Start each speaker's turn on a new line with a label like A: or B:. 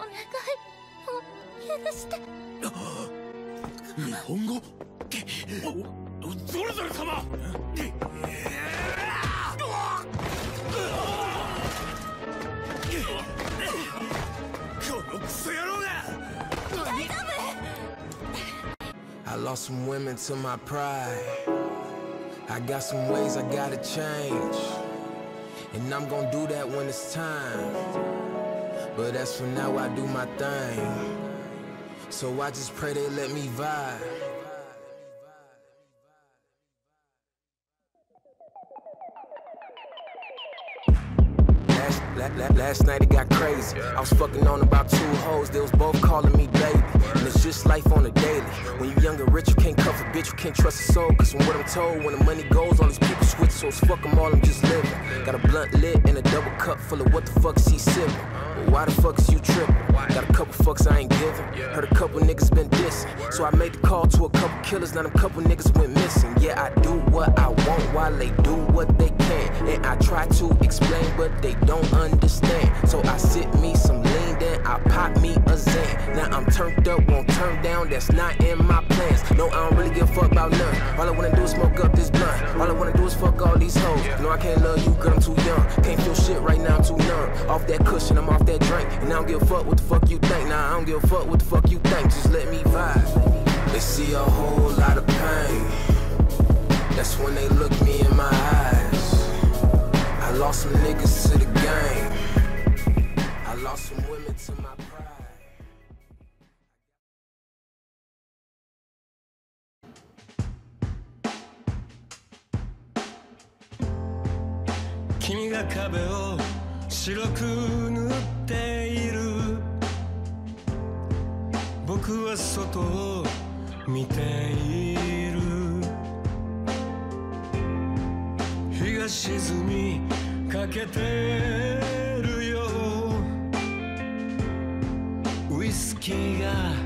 A: もう許して。
B: 日本語？ゾルゾル様！このクソ野郎が！
A: 大丈夫？I
C: lost some women to my pride. I got some ways I gotta change, and I'm gonna do that when it's time. But as for now, I do my thing. So I just pray they let me vibe. Last night it got crazy. I was fucking on about 2 hoes, they was both calling me baby. And it's just life on the daily. When you young and rich, you can't cover bitch, you can't trust a soul. Cause from what I'm told, when the money goes, all these people switch. So it's fuck them all, I'm just living. Got a blunt lit and a double cup full of what the fuck is he sipping? But why the fuck is you tripping? Got a couple fucks I ain't giving. Heard a couple niggas been dissing. So I made the call to a couple killers, now them couple niggas went missing. Yeah, I do what I want while they do what they can. And I try to explain, but they don't understand. So I sip me some lean, then I pop me a Zan. Now I'm turned up, won't turn down, that's not in my plans. No, I don't really give a fuck about nothing. All I wanna do is smoke up this blunt. All I wanna do is fuck all these hoes. No, I can't love you, girl, I'm too young. Can't feel shit right now, I'm too numb. Off that cushion, I'm off that drink. And I don't give a fuck what the fuck you think. Nah, I don't give a fuck what the fuck you think. Just let me vibe. They see a whole lot of pain. That's when they look me in my eyes. I lost some niggas to the game. I lost some women to my pride.
D: Kimi ga kabe o shiroku nutte iru. Boku wa soto o mite iru. Hi ga shizumi kaketeるよ。ウイスキーが